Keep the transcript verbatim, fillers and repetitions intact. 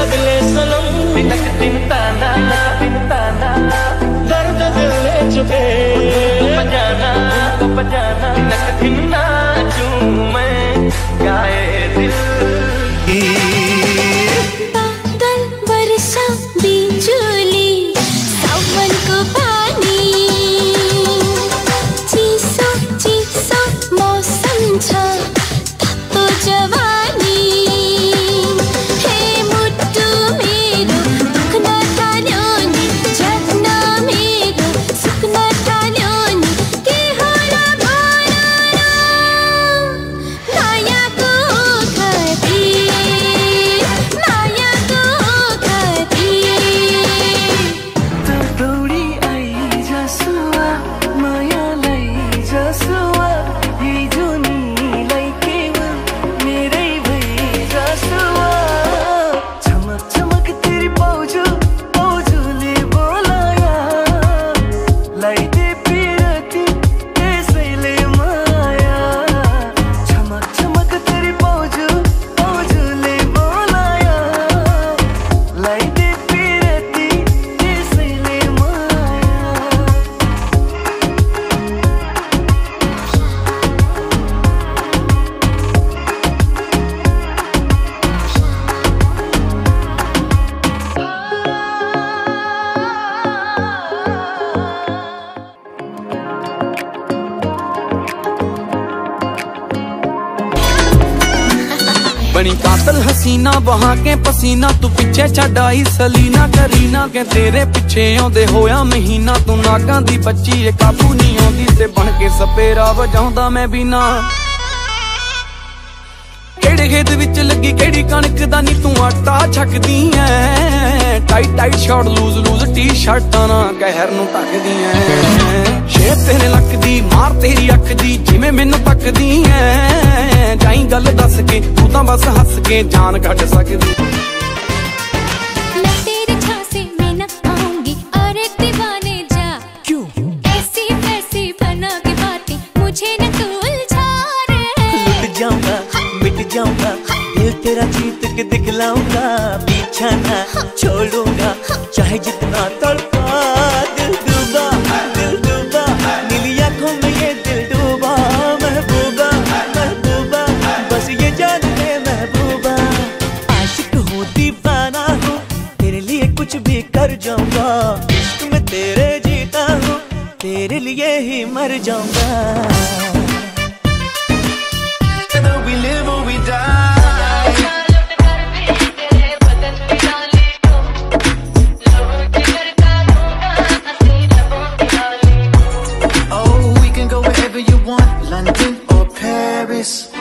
बदले सनम तिनक दिन ताना दिन ताना दर्द दिल ले चुके बजाना बजाना तिनक दिन नाचूं मैं गाए दिल। बादल बरसा बिजुली सावन को पानी चीसो चीसो मौसम छ तातो जवानी हे मुट्टु मेरो दुख्न थाल्यो नि जग्न मेरो सुक्न थाल्यो नि के होला भन मायाको खातिर मायाको खातिर दौडी आई जसुआ मायालाई जसुआ हिजो नीलाई केवल मेरै भई जसुआ चमक चमक तेरी पाउजू पाउजूले बोलाया लाइदे पिरती त्यसैले माया चमक चमक तेरी पाउजू पाउजूले बोलाया लाइदे पिरती त्यसैले माया। बनी कातल हसीना बहा के पसीना तू पिछे छड़ आई सलीना करीना के तेरे पिछे आउंदे होया महीना तू नागां दी बच्ची ए काबू नहीं आउंदी ते बन के सपेरा वजाउंदा मैं भी ना केड़े खेत विच लगी केड़ी कणक दा नी तू आटा छकदी ऐ tight tight short loose loose टी शर्टां ना कहर नू ढकदी ऐ शेर तेरे लक दी मार तेरी अख दी जिवें मैनू तकदी ऐ जाई गल दस के तू तां बस हस के जान कट सकदी। मैं तेरे झांसे में न आऊंगी अरे दीवाने जा क्यों ऐसी वैसी बना के बातें मुझे न तू उलझा रे लुट जाऊंगा मिट जाऊंगा दिल तेरा जीत के दिखलाऊंगा पीछा ना छोड़ूंगा चाहे जितना तड़पा दिल डूबा दिल डूबा नीली आंखों में ये दिल डूबा महबूबा महबूबा बस ये जान ले महबूबा आशिक हूँ दीवाना हूँ तेरे लिए कुछ भी कर जाऊंगा इश्क में तेरे जीता हूँ तेरे लिए ही मर जाऊंगा। We live or we die. Oh, we can go wherever you want, London or Paris.